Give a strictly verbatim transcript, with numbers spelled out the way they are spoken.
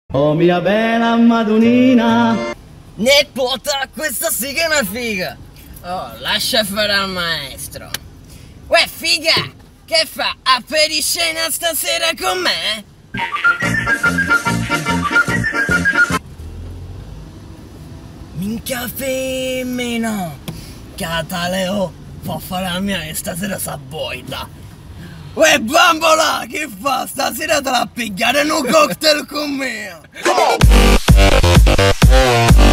Oh mia bella Madonnina! Niepota, questa sì che è una figa! Oh, lascia fare al maestro! Uè figa! Che fa? Aperi scena stasera con me? Minchia femmina! Cataleo! Fa fare la mia che stasera sa boita! Uè bambola! Che fa? Stasera te la pigliare in un cocktail con me!